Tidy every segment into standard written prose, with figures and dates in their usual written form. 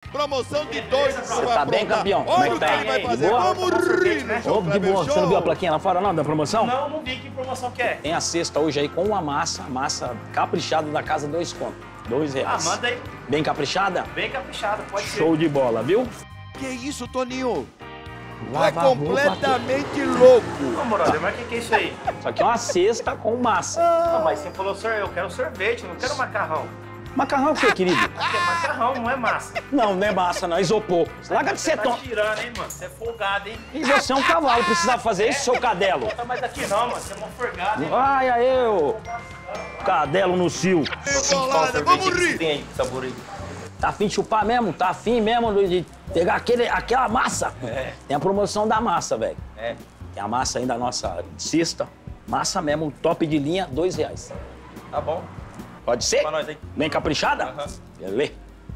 Promoção de 2 pra Você tá bem, campeão? Como é Olha que o que tá? ele vai De fazer. boa? Vamos rir, né? Ô, de boa. Você não viu a plaquinha lá fora, não, da promoção? Não vi que promoção que é. Tem a cesta hoje aí com uma massa caprichada da casa 2 conto. R$2. Ah, manda aí. Bem caprichada? Bem caprichado, pode ser. Show de bola, viu? Que isso, Toninho? Tu é Lava a roupa. completamente louco. Ô, brother, mas o que é isso aí? Isso aqui é uma cesta com massa. Ah, mas você falou, eu quero sorvete, não quero macarrão. Macarrão é o quê, querido? Aqui é macarrão, não é massa. Não, não é massa, não. É isopor. Larga de ser Tá tonto. tirando, hein, mano? Você é folgado, hein? E você é um cavalo, precisava fazer isso, seu cadelo. Não tá mais daqui não, mano. Você é mó forgado, hein? Ai, aí, ô. Cadelo no cio. Bolada, vamos rir. Tem aí, sabor aí. Tá afim de chupar mesmo? Tá afim mesmo de pegar aquela massa? É. Tem a promoção da massa, velho. É. Tem a massa aí da nossa cesta. Massa mesmo, top de linha, R$2. Tá bom. Pode ser? Pra nós aí. Bem caprichada? Aham. Beleza.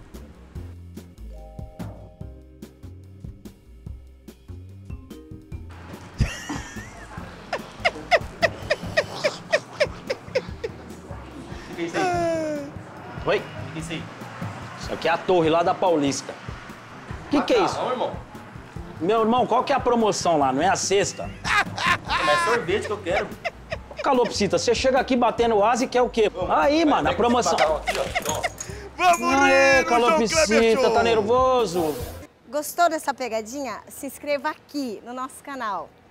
O que é isso aí? Oi? O que é isso aí? Isso aqui é a torre lá da Paulista. O que é isso? Macarrão, irmão. Meu irmão, qual que é a promoção lá? Não é a cesta? Mas é sorvete que eu quero. Calopsita, você chega aqui batendo asa e quer o quê? Aí, mano, a promoção... Macarrão aqui, ó. Vamos Aê, rir, no João Kleber Calopsita, Show. tá nervoso? Gostou dessa pegadinha? Se inscreva aqui no nosso canal.